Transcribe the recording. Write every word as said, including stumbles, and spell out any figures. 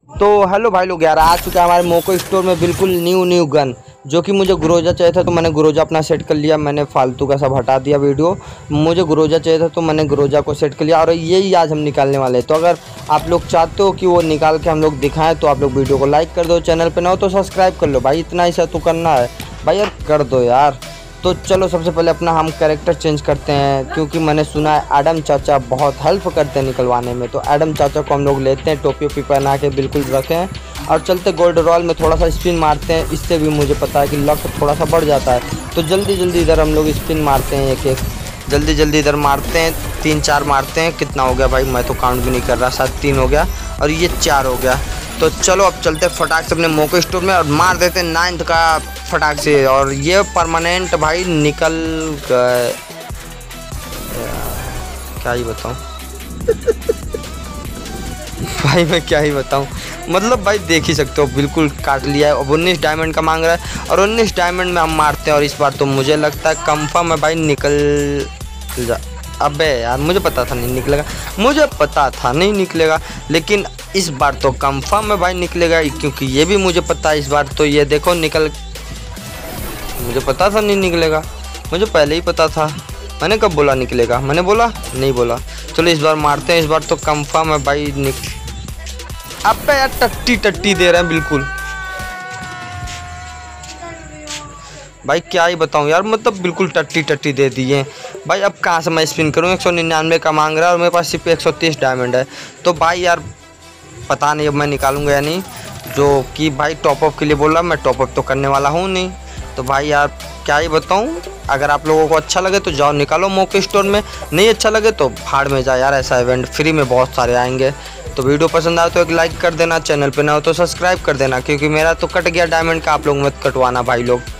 तो हेलो भाई लोग, यार आ चुका है हमारे मोको स्टोर में बिल्कुल न्यू न्यू गन, जो कि मुझे ग्रोजा चाहिए था तो मैंने ग्रोजा अपना सेट कर लिया। मैंने फालतू का सब हटा दिया वीडियो। मुझे ग्रोजा चाहिए था तो मैंने ग्रोजा को सेट कर लिया और यही आज हम निकालने वाले हैं। तो अगर आप लोग चाहते हो कि वो निकाल के हम लोग दिखाएं तो आप लोग वीडियो को लाइक कर दो, चैनल पर ना हो तो सब्सक्राइब कर लो भाई। इतना ही सा तो करना है भाई, यार कर दो यार। तो चलो सबसे पहले अपना हम कैरेक्टर चेंज करते हैं, क्योंकि मैंने सुना है एडम चाचा बहुत हेल्प करते हैं निकलवाने में। तो एडम चाचा को हम लोग लेते हैं, टोपी ओपी पहना के बिल्कुल रखें और चलते गोल्ड रॉयल में थोड़ा सा स्पिन मारते हैं। इससे भी मुझे पता है कि लक थोड़ा सा बढ़ जाता है। तो जल्दी जल्दी इधर हम लोग स्पिन मारते हैं, एक एक जल्दी जल्दी इधर मारते हैं, तीन चार मारते हैं। कितना हो गया भाई, मैं तो काउंट भी नहीं कर रहा। शायद तीन हो गया और ये चार हो गया। तो चलो अब चलते फटाक से अपने मोको स्टोर में और मार देते हैं नाइन्थ का फटाक से। और ये परमानेंट भाई निकल गए, क्या ही बताऊं भाई, मैं क्या ही बताऊं। मतलब भाई देख ही सकते हो, बिल्कुल काट लिया है। अब उन्नीस डायमंड का मांग रहा है और उन्नीस डायमंड में हम मारते हैं और इस बार तो मुझे लगता है कंफर्म है भाई निकल जा। अबे यार मुझे पता था नहीं निकलेगा, मुझे पता था नहीं निकलेगा, लेकिन इस बार तो कंफर्म है भाई निकलेगा, क्योंकि ये भी मुझे पता है इस बार तो ये देखो निकल। मुझे पता था नहीं निकलेगा, मुझे पहले ही पता था। मैंने कब बोला निकलेगा? मैंने बोला नहीं बोला। चलो इस बार मारते हैं, इस बार तो कंफर्म है भाई निक। अब यार टट्टी टट्टी दे रहे हैं बिल्कुल भाई, क्या ही बताऊं यार, मतलब बिल्कुल टट्टी टट्टी दे दिए भाई। अब कहाँ से मैं स्पिन करूँ? एक सौ निन्यानवे का मांग रहा है और मेरे पास सिर्फ एक सौ तीस डायमंड है। तो भाई यार पता नहीं अब मैं निकालूंगा या नहीं, जो कि भाई टॉपअप के लिए बोला, मैं टॉपअप तो करने वाला हूँ नहीं। तो भाई यार क्या ही बताऊं। अगर आप लोगों को अच्छा लगे तो जाओ निकालो मोको स्टोर में, नहीं अच्छा लगे तो भाड़ में जाए यार। ऐसा इवेंट फ्री में बहुत सारे आएंगे। तो वीडियो पसंद आए तो एक लाइक कर देना, चैनल पे ना हो तो सब्सक्राइब कर देना, क्योंकि मेरा तो कट गया डायमंड का, आप लोग मत कटवाना भाई लोग।